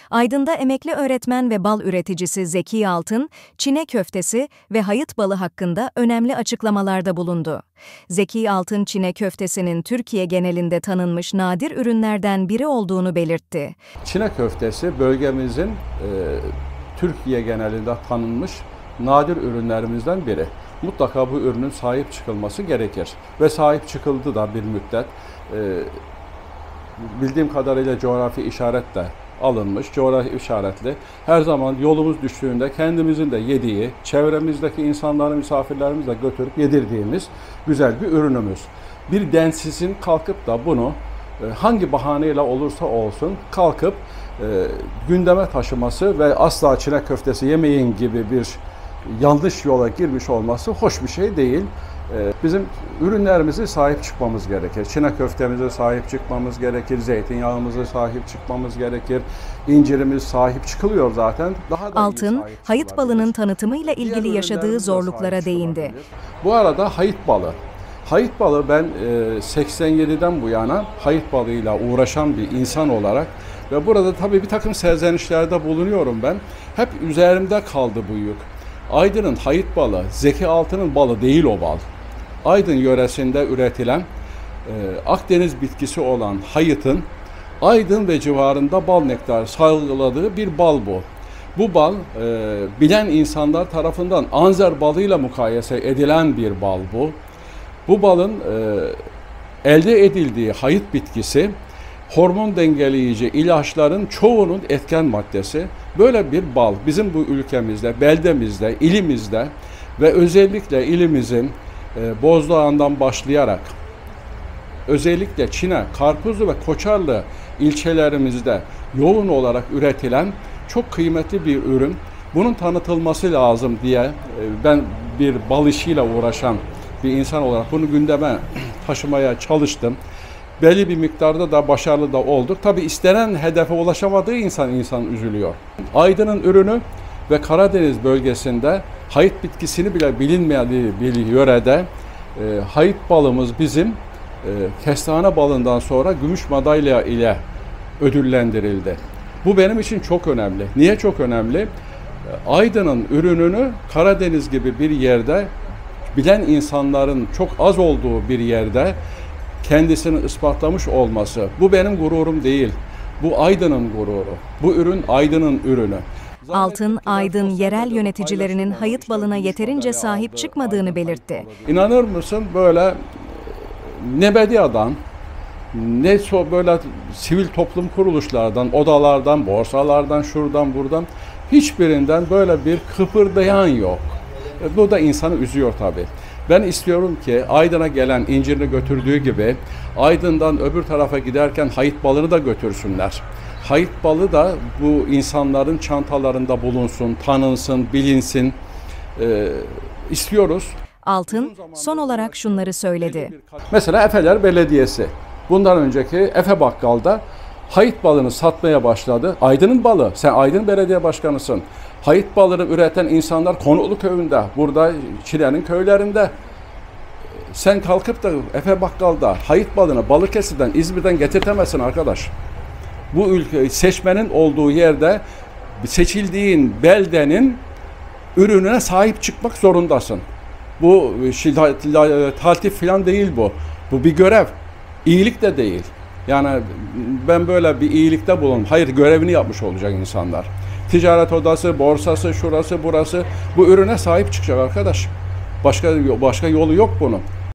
Aydın'da emekli öğretmen ve bal üreticisi Zeki Altın, çine köftesi ve hayıt balı hakkında önemli açıklamalarda bulundu. Zeki Altın, çine köftesinin Türkiye genelinde tanınmış nadir ürünlerden biri olduğunu belirtti. Çine köftesi bölgemizin Türkiye genelinde tanınmış nadir ürünlerimizden biri. Mutlaka bu ürünün sahip çıkılması gerekir ve sahip çıkıldı da bir müddet. Bildiğim kadarıyla coğrafi işaret de alınmış, coğrafi işaretli. Her zaman yolumuz düştüğünde kendimizin de yediği, çevremizdeki insanları, misafirlerimizi de götürüp yedirdiğimiz güzel bir ürünümüz. Bir densizin kalkıp da bunu hangi bahaneyle olursa olsun kalkıp gündeme taşıması ve asla çine köftesi yemeyin gibi bir yanlış yola girmiş olması hoş bir şey değil. Bizim ürünlerimize sahip çıkmamız gerekir. Çine köftemize sahip çıkmamız gerekir. Zeytinyağımıza sahip çıkmamız gerekir. İncirimiz sahip çıkılıyor zaten. Daha da Altın, hayıt balının tanıtımıyla ilgili yaşadığı zorluklara değindi. Bu arada hayıt balı. Hayıt balı ben 87'den bu yana hayıt balıyla uğraşan bir insan olarak ve burada tabii bir takım serzenişlerde bulunuyorum ben. Hep üzerimde kaldı bu yük. Aydın'ın hayıt balı, Zeki Altın'ın balı değil o bal. Aydın yöresinde üretilen Akdeniz bitkisi olan hayıtın Aydın ve civarında bal nektarı salgıladığı bir bal bu. Bu bal bilen insanlar tarafından anzer balıyla mukayese edilen bir bal bu. Bu balın elde edildiği hayıt bitkisi hormon dengeleyici ilaçların çoğunun etken maddesi. Böyle bir bal bizim bu ülkemizde, beldemizde, ilimizde ve özellikle ilimizin Bozdağ'ından başlayarak özellikle Çine, Karpuzlu ve Koçarlı ilçelerimizde yoğun olarak üretilen çok kıymetli bir ürün. Bunun tanıtılması lazım diye ben bir bal işiyle uğraşan bir insan olarak bunu gündeme taşımaya çalıştım. Belli bir miktarda da başarılı da olduk. Tabii istenen hedefe ulaşamadığı insan üzülüyor. Aydın'ın ürünü ve Karadeniz bölgesinde hayıt bitkisini bile bilinmediği bir yörede hayıt balımız bizim kestane balından sonra gümüş madalya ile ödüllendirildi. Bu benim için çok önemli. Niye çok önemli? Aydın'ın ürününü Karadeniz gibi bir yerde bilen insanların çok az olduğu bir yerde kendisini ispatlamış olması, bu benim gururum değil, bu Aydın'ın gururu, bu ürün Aydın'ın ürünü. Altın, Aydın yerel yöneticilerinin hayıt balına yeterince sahip çıkmadığını belirtti. İnanır mısın böyle ne medyadan, ne böyle sivil toplum kuruluşlardan, odalardan, borsalardan, şuradan buradan hiçbirinden böyle bir kıpırdayan yok. Bu da insanı üzüyor tabii. Ben istiyorum ki Aydın'a gelen incirini götürdüğü gibi Aydın'dan öbür tarafa giderken hayıt balını da götürsünler. Hayıt balı da bu insanların çantalarında bulunsun, tanınsın, bilinsin istiyoruz. Altın son olarak şunları söyledi. Mesela Efeler Belediyesi bundan önceki Efe Bakkal'da hayıt balını satmaya başladı. Aydın'ın balı, sen Aydın Belediye Başkanısın. Hayıt balını üreten insanlar Konuklu köyünde, burada Çile'nin köylerinde. Sen kalkıp da Efe Bakkal'da hayıt balını Balıkesir'den, İzmir'den getirtemezsin arkadaş. Bu ülke seçmenin olduğu yerde seçildiğin beldenin ürününe sahip çıkmak zorundasın. Bu taltif falan değil bu. Bu bir görev. İyilik de değil. Yani ben böyle bir iyilikte bulundum. Hayır, görevini yapmış olacak insanlar. Ticaret odası, borsası, şurası, burası bu ürüne sahip çıkacak arkadaş. Başka yolu yok bunun.